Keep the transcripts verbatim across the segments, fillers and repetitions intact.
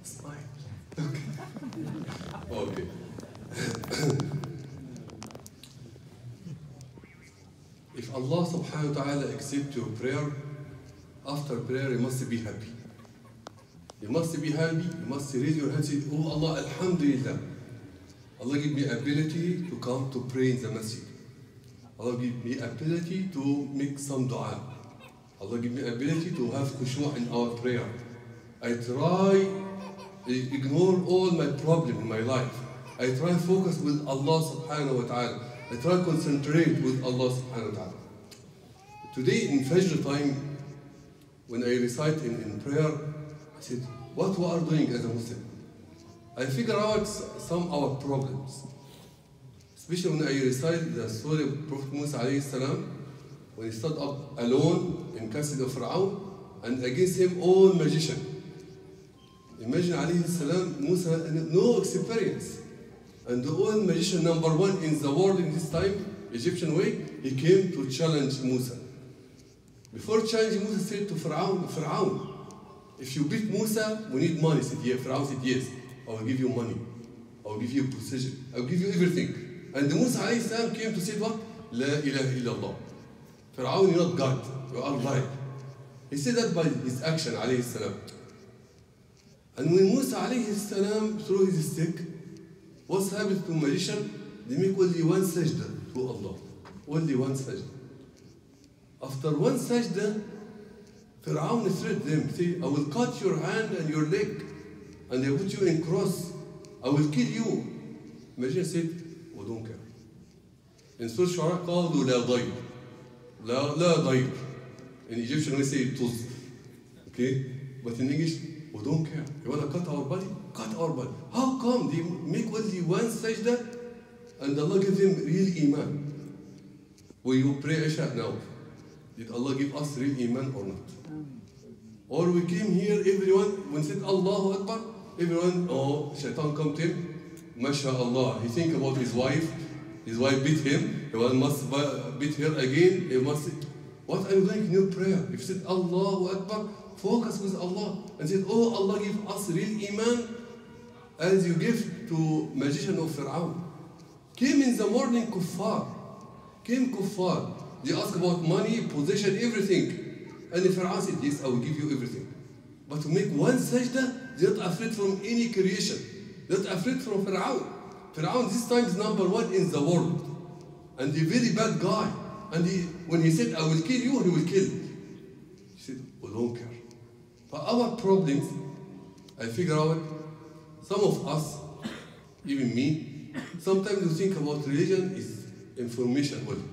Smile. Okay. If Allah subhanahu wa ta'ala accepts your prayer, after prayer you must be happy. You must be happy, you must raise your hand and say, oh Allah, Alhamdulillah. Allah give me ability to come to pray in the masjid. Allah give me ability to make some dua. Allah give me ability to have khushu' in our prayer. I try ignore all my problem in my life. I try focus with Allah subhanahu wa ta'ala. I try concentrate with Allah subhanahu wa ta'ala. Today in Fajr time, when I recite in, in prayer, I said, what we are doing as a Muslim? I figure out some of our problems. Especially when I recite the story of Prophet Musa alayhi salam, when he stood up alone in castle of Fir'aun, and against him all magicians. Imagine alayhi salam, Musa had no experience. And the old magician number one in the world in this time, Egyptian way, he came to challenge Musa. Before challenging Musa, said to Fir'aun, Fir'aun, if you beat Musa, we need money. Said, yeah. Fir'aun said, yes, I will give you money. I will give you position. I will give you everything. And Musa alayhi salam came to say what? La ilaha illallah. Fir'aun, you're not God. You are lying. He said that by his action, alayhi salam. And when Musa alayhi salam threw his stick, what's happened to magician? They make only one sajda to Allah. Only one sajda. After one sajda, Fir'aun threatened them, say, I will cut your hand and your leg, and I put you in cross. I will kill you. Magician said, we don't care. In Surah Shu'ara, قالوا لا ضير. لا لا ضير. In Egyptian we say tuz. Okay? But in English, we don't care. You want to cut our body? Cut our body. How come they make only one sajda and Allah gives them real iman? Will you pray Isha now? Did Allah give us real iman or not? Or we came here, everyone, when said Allahu Akbar, everyone, oh, shaitan come to him, MashaAllah. He think about his wife, his wife beat him, he must beat her again, he must, what are you doing in your prayer? If you said Allahu Akbar, focus with Allah, and said, oh, Allah give us real iman, as you give to magician of Fir'aun. Came in the morning kuffar, came kuffar, they ask about money, possession, everything. And Fir'aun said, yes, I will give you everything. But to make one sajda, they're not afraid from any creation. They're not afraid from Fir'aun. Fir'aun this time is number one in the world. And a very bad guy. And he, when he said, I will kill you, he will kill. He said, we don't care. For our problems, I figure out, some of us, even me, sometimes we think about religion is information only.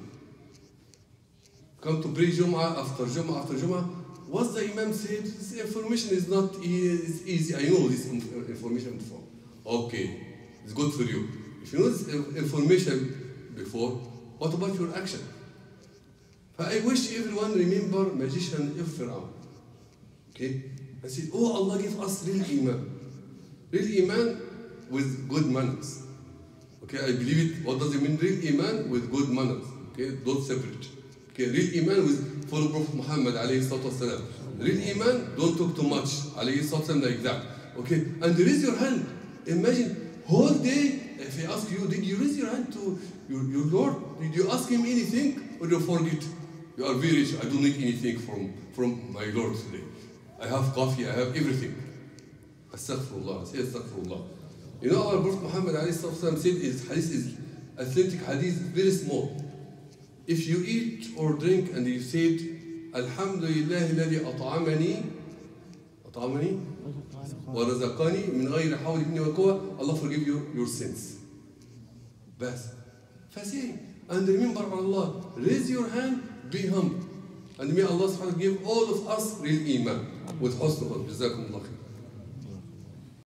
Come to pray Jum'ah after Jum'ah after Jum'ah. What the Imam said, this information is not is easy. I know this information before. Okay, it's good for you. If you know this information before, what about your action? I wish everyone remember magician of Fir'aun. Okay? I said, oh, Allah give us real Iman. Real Iman with good manners. Okay, I believe it. What does it mean? Real Iman with good manners. Okay, don't separate. Okay, real Iman with follow Prophet Muhammad alayhi salatu wasalam. Real Iman, don't talk too much alayhi salatu wasalam like that. Okay, and raise your hand. Imagine, whole day, if I ask you, did you raise your hand to your, your Lord? Did you ask him anything or you forget? You are very rich, I don't need anything from, from my Lord today. I have coffee, I have everything. Astaghfirullah, say astaghfirullah. You know our Prophet Muhammad alayhi salatu wasalam said his hadith is authentic hadith, very small. If you eat or drink and you said, Alhamdulillah الذي أطعمني أطعمني ورزقني من غير حول مني وقوة, Allah forgive you your sins. بس. فسي. And remember Allah, raise your hand, be humble. And may Allah subhanahu wa ta'ala give all of us real iman with husn. جزاكم الله خير.